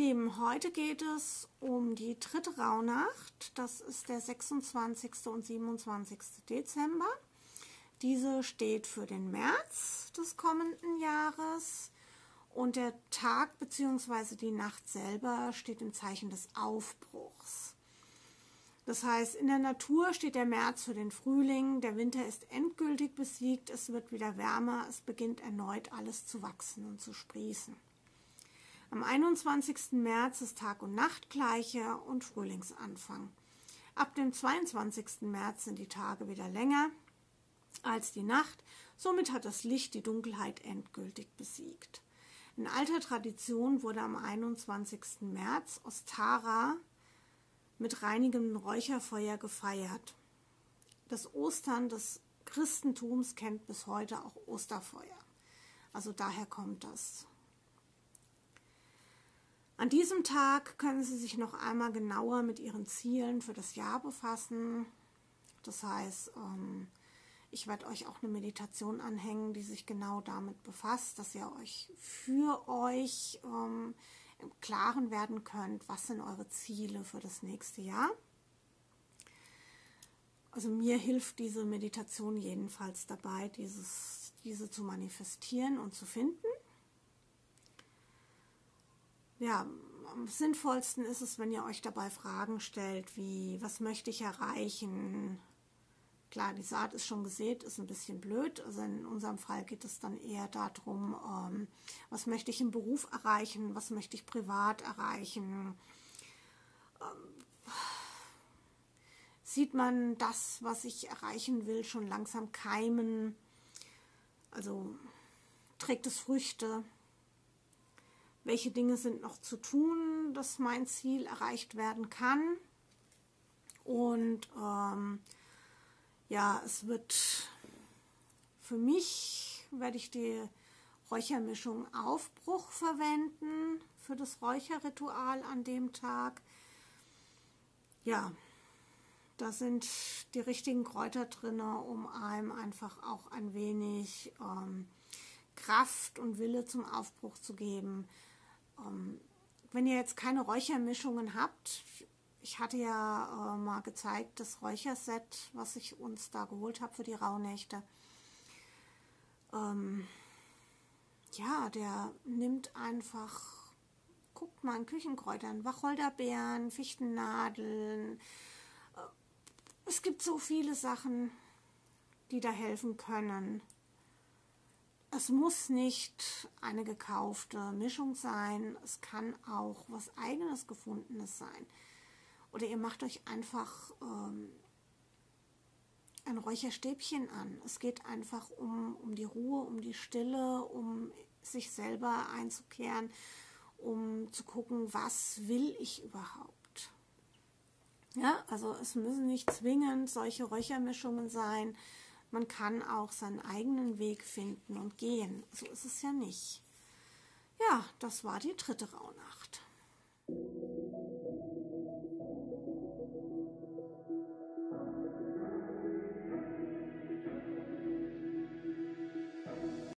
Lieben, heute geht es um die dritte Rauhnacht. Das ist der 26. und 27. Dezember. Diese steht für den März des kommenden Jahres und der Tag bzw. die Nacht selber steht im Zeichen des Aufbruchs. Das heißt, in der Natur steht der März für den Frühling, der Winter ist endgültig besiegt, es wird wieder wärmer, es beginnt erneut alles zu wachsen und zu sprießen. Am 21. März ist Tag und Nacht gleicher und Frühlingsanfang. Ab dem 22. März sind die Tage wieder länger als die Nacht, somit hat das Licht die Dunkelheit endgültig besiegt. In alter Tradition wurde am 21. März Ostara mit reinigendem Räucherfeuer gefeiert. Das Ostern des Christentums kennt bis heute auch Osterfeuer. Also daher kommt das. An diesem Tag können Sie sich noch einmal genauer mit Ihren Zielen für das Jahr befassen. Das heißt, ich werde euch auch eine Meditation anhängen, die sich genau damit befasst, dass ihr euch für euch im Klaren werden könnt, was sind eure Ziele für das nächste Jahr. Also mir hilft diese Meditation jedenfalls dabei, diese zu manifestieren und zu finden. Ja, am sinnvollsten ist es, wenn ihr euch dabei Fragen stellt, wie, was möchte ich erreichen? Klar, die Saat ist schon gesät, ist ein bisschen blöd. Also in unserem Fall geht es dann eher darum, was möchte ich im Beruf erreichen, was möchte ich privat erreichen. Sieht man das, was ich erreichen will, schon langsam keimen? Also trägt es Früchte? Welche Dinge sind noch zu tun, dass mein Ziel erreicht werden kann? Und ja, es wird für mich, werde ich die Räuchermischung Aufbruch verwenden für das Räucherritual an dem Tag. Ja, da sind die richtigen Kräuter drin, um einem einfach auch ein wenig Kraft und Wille zum Aufbruch zu geben. Wenn ihr jetzt keine Räuchermischungen habt, ich hatte ja mal gezeigt, das Räucherset, was ich uns da geholt habe für die Rauhnächte. Ja, der nimmt einfach, guckt mal in Küchenkräutern, Wacholderbeeren, Fichtennadeln. Es gibt so viele Sachen, die da helfen können. Es muss nicht eine gekaufte Mischung sein, es kann auch was Eigenes Gefundenes sein. Oder ihr macht euch einfach ein Räucherstäbchen an. Es geht einfach um die Ruhe, um die Stille, um sich selber einzukehren, um zu gucken, was will ich überhaupt. Ja, also es müssen nicht zwingend solche Räuchermischungen sein. Man kann auch seinen eigenen Weg finden und gehen. So ist es ja nicht. Ja, das war die dritte Rauhnacht.